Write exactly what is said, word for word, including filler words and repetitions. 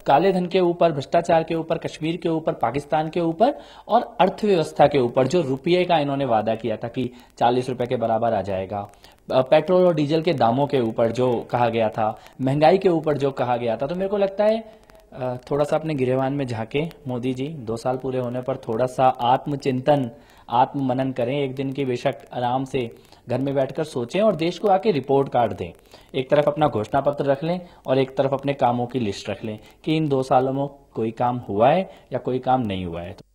काले धन के ऊपर, भ्रष्टाचार के ऊपर, कश्मीर के ऊपर, पाकिस्तान के ऊपर और अर्थव्यवस्था के ऊपर जो रुपये का इन्होंने वादा किया था कि चालीस रुपए के बराबर आ जाएगा, पेट्रोल और डीजल के दामों के ऊपर जो कहा गया था, महंगाई के ऊपर जो कहा गया था। तो मेरे को लगता है अ, थोड़ा सा अपने गिरेबान में झांके मोदी जी, दो साल पूरे होने पर थोड़ा सा आत्मचिंतन, आत्म मनन करें। एक दिन की बेशक आराम से घर में बैठकर सोचें और देश को आके रिपोर्ट कार्ड दें। एक तरफ अपना घोषणा पत्र रख लें और एक तरफ अपने कामों की लिस्ट रख लें कि इन दो सालों में कोई काम हुआ है या कोई काम नहीं हुआ है।